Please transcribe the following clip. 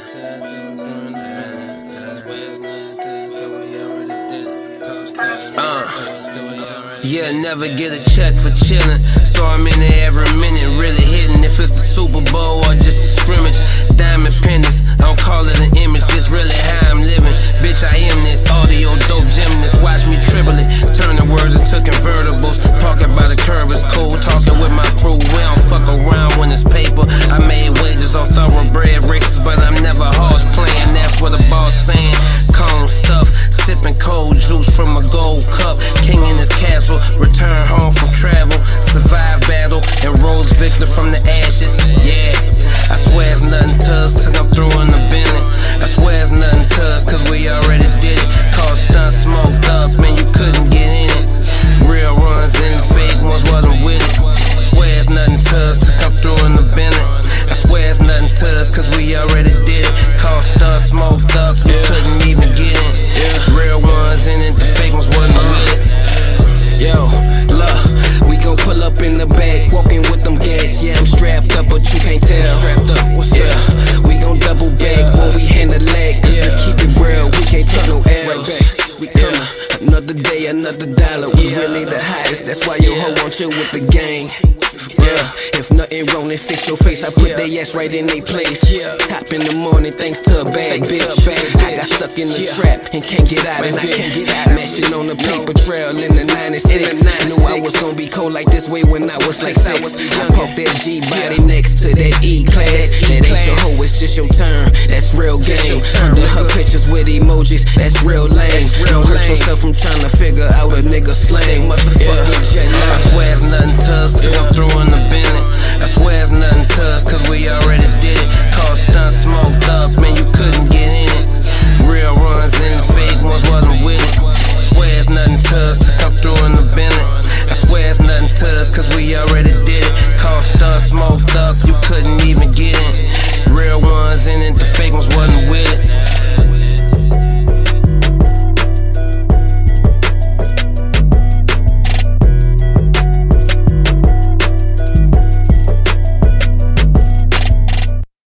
Yeah, never get a check for chillin', so I'm in there every minute, really hitting. If it's the Super Bowl or just a scrimmage, diamond pendants, I don't call it an image, this really how I'm living. Bitch, I am this audio dope gymnast, watch me dribble it, turning words into convertibles, parking by the curb is cool, talking with my crew, we don't fuck around when it's paper. I made wages off thoroughbred races, but I'm never horse playing, that's what the boss saying. Cone stuff, sipping cold juice from a gold cup, king in his castle, return home from travel, survive battle, and rose victor from the ashes. Yeah, I swear it's nothing to us till I'm through in the Bentley. I swear it's nothing to us cause we already did it. Called stunt smoked up, man, you couldn't get in it. Real runs and fake ones wasn't with it. Swear it's nothing to us till I'm through in the Bentley. I swear it's nothing to us cause we already did it. Called stunt smoked up, you couldn't even get in. Real ones in it, the fake ones wasn't with it. Yo, look, we gon' pull up in the back, walking with them gas. Yeah, I'm strapped up, but you can't tell. Strapped up, what's up? We gon' double back when we hand the leg. Cause to keep it real, we can't take no L's. We coming, another day, another dollar. We really the hottest, that's why your hoe want you with the gang. Yeah, if nothing wrong, then fix your face. I put they ass right in they place. Top in the morning, thanks to a bad bitch. I got stuck in the trap and can't get out of it. Mashing on the paper trail in the 96. Knew I was gonna be cold like this way when I was like 6. I pump that G body next to that E class. That ain't your hoe, it's just your turn. That's real game. Under her pictures with emojis, that's real lame. Don't hurt yourself from trying to figure out a nigga slang. Motherfucking I swear it's nothing to us till I'm through in the Bentley. I swear it's nothing to us cause we already did it. Called stunt smoked up, man, you couldn't